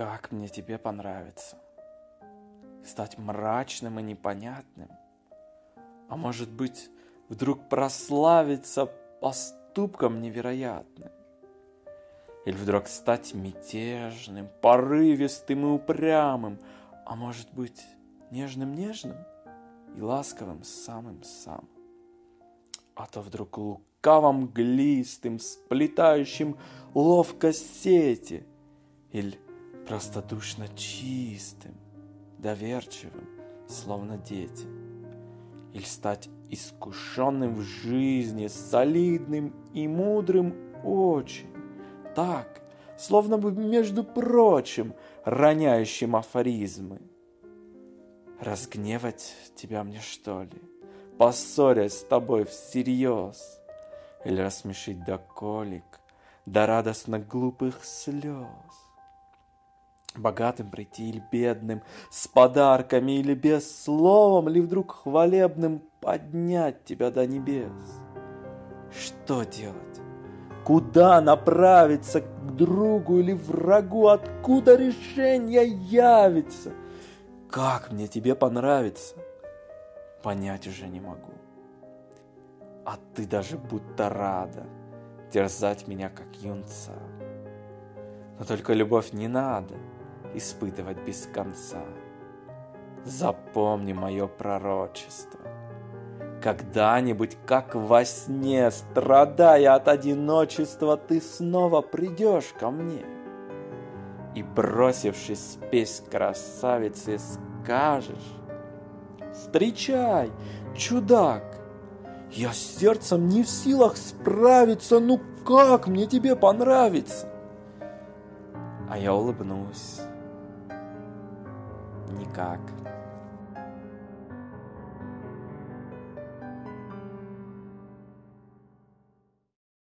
Как мне тебе понравится? Стать мрачным и непонятным? А может быть, вдруг прославиться поступком невероятным? Или вдруг стать мятежным, порывистым и упрямым? А может быть, нежным-нежным и ласковым самым-самым? А то вдруг лукаво-мглистым, сплетающим ловко сети? Или простодушно чистым, доверчивым, словно дети? Или стать искушенным в жизни, солидным и мудрым очень, так, словно бы, между прочим, роняющим афоризмы? Разгневать тебя мне, что ли, поссорясь с тобой всерьез? Или рассмешить до колик, до радостно глупых слез? Богатым прийти или бедным, с подарками или без, словом ли вдруг хвалебным поднять тебя до небес? Что делать? Куда направиться, к другу или врагу? Откуда решение явится? Как мне тебе понравится? Понять уже не могу. А ты даже будто рада терзать меня, как юнца. Но только любовь не надо испытывать без конца. Запомни мое пророчество. Когда-нибудь, как во сне, страдая от одиночества, ты снова придешь ко мне и, бросившись спесь красавицы, скажешь: «Встречай, чудак! Я сердцем не в силах справиться, ну как мне тебе понравится?» А я улыбнусь: «Никак».